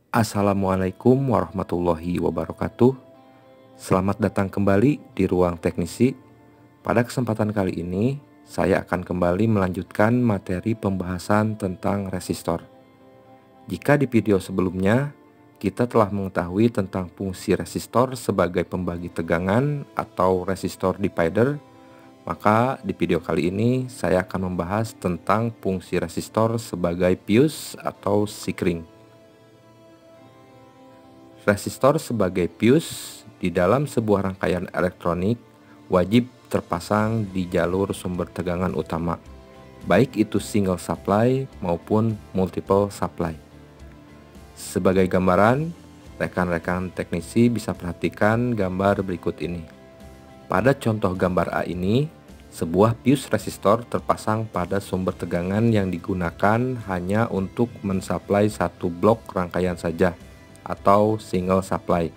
Assalamualaikum warahmatullahi wabarakatuh. Selamat datang kembali di Ruang Teknisi. Pada kesempatan kali ini, saya akan kembali melanjutkan materi pembahasan tentang resistor. Jika di video sebelumnya, kita telah mengetahui tentang fungsi resistor sebagai pembagi tegangan atau resistor divider, maka di video kali ini saya akan membahas tentang fungsi resistor sebagai fuse atau sikring. Resistor sebagai fuse di dalam sebuah rangkaian elektronik wajib terpasang di jalur sumber tegangan utama, baik itu single supply maupun multiple supply. Sebagai gambaran, rekan-rekan teknisi bisa perhatikan gambar berikut ini. Pada contoh gambar A ini, sebuah fuse resistor terpasang pada sumber tegangan yang digunakan hanya untuk mensuplai satu blok rangkaian saja, atau single supply.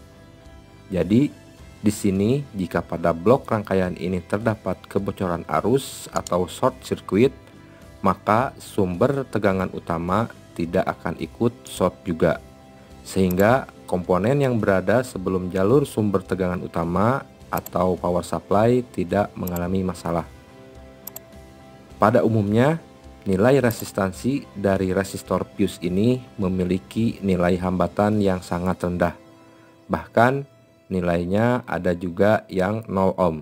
Jadi, di sini jika pada blok rangkaian ini terdapat kebocoran arus atau short circuit, maka sumber tegangan utama tidak akan ikut short juga, sehingga komponen yang berada sebelum jalur sumber tegangan utama atau power supply tidak mengalami masalah. Pada umumnya, nilai resistansi dari resistor fuse ini memiliki nilai hambatan yang sangat rendah. Bahkan nilainya ada juga yang 0 ohm.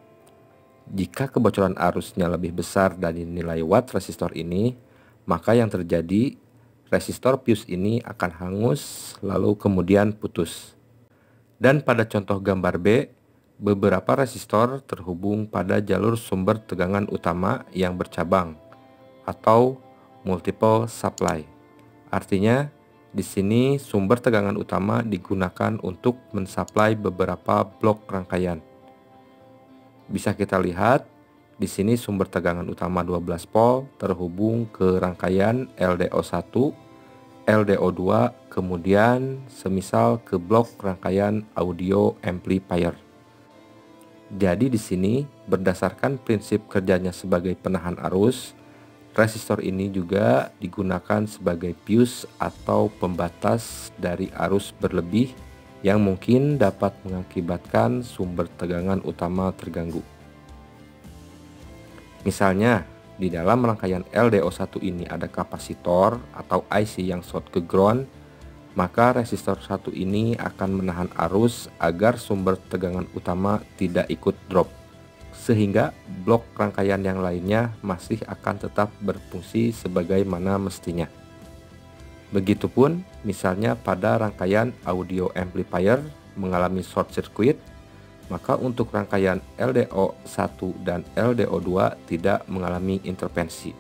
Jika kebocoran arusnya lebih besar dari nilai watt resistor ini, maka yang terjadi resistor fuse ini akan hangus lalu kemudian putus. Dan pada contoh gambar B, beberapa resistor terhubung pada jalur sumber tegangan utama yang bercabang atau multiple supply. Artinya, di sini sumber tegangan utama digunakan untuk mensuplai beberapa blok rangkaian. Bisa kita lihat, di sini sumber tegangan utama 12 volt terhubung ke rangkaian LDO1, LDO2, kemudian semisal ke blok rangkaian audio amplifier. Jadi di sini berdasarkan prinsip kerjanya sebagai penahan arus, resistor ini juga digunakan sebagai fuse atau pembatas dari arus berlebih yang mungkin dapat mengakibatkan sumber tegangan utama terganggu. Misalnya, di dalam rangkaian LDO1 ini ada kapasitor atau IC yang short ke ground, maka resistor 1 ini akan menahan arus agar sumber tegangan utama tidak ikut drop, sehingga blok rangkaian yang lainnya masih akan tetap berfungsi sebagaimana mestinya. Begitupun misalnya pada rangkaian audio amplifier mengalami short circuit, maka untuk rangkaian LDO1 dan LDO2 tidak mengalami intervensi.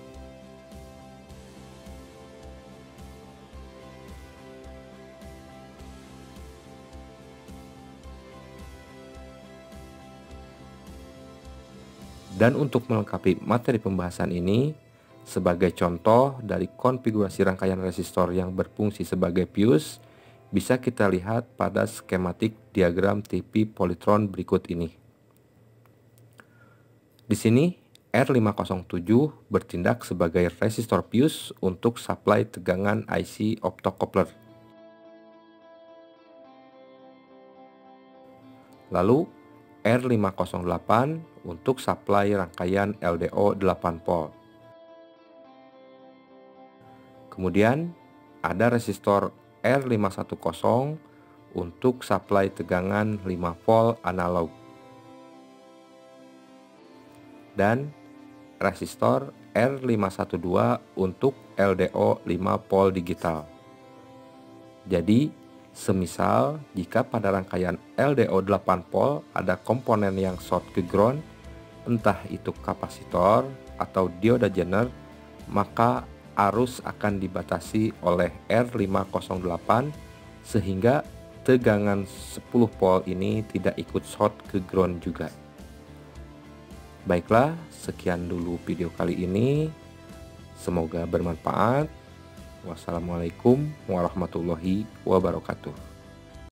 Dan untuk melengkapi materi pembahasan ini, sebagai contoh dari konfigurasi rangkaian resistor yang berfungsi sebagai fuse, bisa kita lihat pada skematik diagram TV polytron berikut ini. Di sini, R507 bertindak sebagai resistor fuse untuk suplai tegangan IC optocoupler. Lalu, R508 untuk suplai rangkaian LDO 8 volt. Kemudian ada resistor R510 untuk suplai tegangan 5 volt analog. Dan resistor R512 untuk LDO 5 volt digital. Jadi, semisal jika pada rangkaian LDO 8 volt ada komponen yang short ke ground, entah itu kapasitor atau dioda Zener, maka arus akan dibatasi oleh R508 sehingga tegangan 10 volt ini tidak ikut short ke ground juga. Baiklah, sekian dulu video kali ini. Semoga bermanfaat. Wassalamualaikum warahmatullahi wabarakatuh.